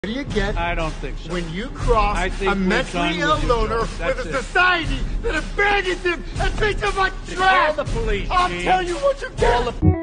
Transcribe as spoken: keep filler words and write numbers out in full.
What do you get? I don't think so. When you cross I think a mentally ill loner with a it. society that abandons him and treats him like trash. Call the police, I'll Chief. tell you what you get. Call the